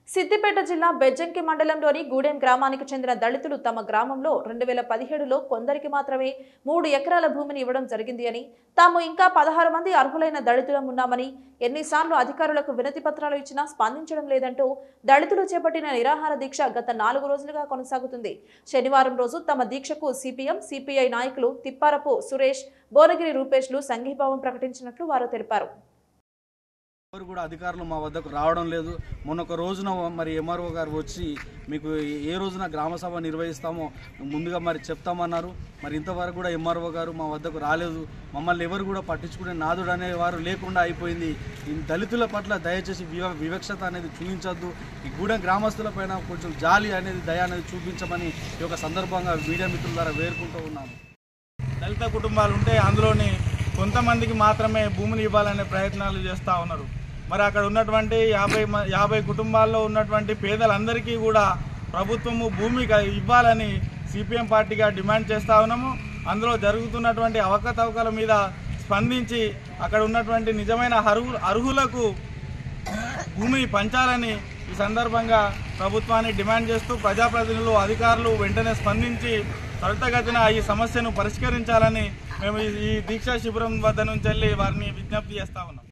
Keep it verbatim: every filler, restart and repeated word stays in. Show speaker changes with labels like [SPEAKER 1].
[SPEAKER 1] సిద్దిపేట జిల్లా బెజ్జంకి మండలంలోని గూడెం గ్రామానికి చెందిన దళితులు తమ గ్రామంలో రెండు వేల పదిహేడులో కొందరికి మాత్రమే మూడు ఎకరాల భూమిని ఇవ్వడం జరిగింది అని, తాము ఇంకా పదహారు మంది అర్హులైన దళితులం ఉన్నామని, ఎన్నిసార్లు అధికారులకు వినతి పత్రాలు ఇచ్చినా స్పందించడం లేదంటూ దళితులు చేపట్టిన నిరాహార దీక్ష గత నాలుగు రోజులుగా కొనసాగుతుంది. శనివారం రోజు తమ దీక్షకు సిపిఎం, సిపిఐ నాయకులు తిప్పారపు సురేష్, భువనగిరి రూపేష్లు సంఘీభావం ప్రకటించినట్లు వారు తెలిపారు.
[SPEAKER 2] ఎవరు కూడా అధికారులు మా వద్దకు రావడం లేదు. మొన్న ఒక రోజున మరి ఎంఆర్ఓ గారు వచ్చి మీకు ఏ రోజున గ్రామ సభ నిర్వహిస్తామో ముందుగా మరి చెప్తామన్నారు. మరి ఇంతవరకు కూడా ఎంఆర్ఓ గారు మా వద్దకు రాలేదు. మమ్మల్ని ఎవరు కూడా పట్టించుకునే నాదుడు అనేవారు లేకుండా అయిపోయింది. ఈ దళితుల పట్ల దయచేసి వివ వివక్షత అనేది చూపించొద్దు. ఈ గూడెం గ్రామస్తుల పైన కొంచెం జాలి అనేది, దయ అనేది చూపించమని ఈ యొక్క సందర్భంగా మీడియా మిత్రుల ద్వారా వేడుకుంటూ ఉన్నాము.
[SPEAKER 3] దళిత కుటుంబాలు ఉంటే అందులోని కొంతమందికి మాత్రమే భూమిని ఇవ్వాలనే ప్రయత్నాలు చేస్తూ ఉన్నారు. మరి అక్కడ ఉన్నటువంటి యాభై యాభై కుటుంబాల్లో ఉన్నటువంటి పేదలందరికీ కూడా ప్రభుత్వము భూమి ఇవ్వాలని సిపిఎం పార్టీగా డిమాండ్ చేస్తూ ఉన్నాము. అందులో జరుగుతున్నటువంటి అవకతవకల మీద స్పందించి అక్కడ ఉన్నటువంటి నిజమైన అర్హు అర్హులకు భూమిని పంచాలని ఈ సందర్భంగా ప్రభుత్వాన్ని డిమాండ్ చేస్తూ ప్రజాప్రతినిధులు, అధికారులు వెంటనే స్పందించి త్వరితగతిన ఈ సమస్యను పరిష్కరించాలని మేము ఈ దీక్షా శిబిరం వద్ద నుంచి వెళ్ళి వారిని విజ్ఞప్తి చేస్తా ఉన్నాం.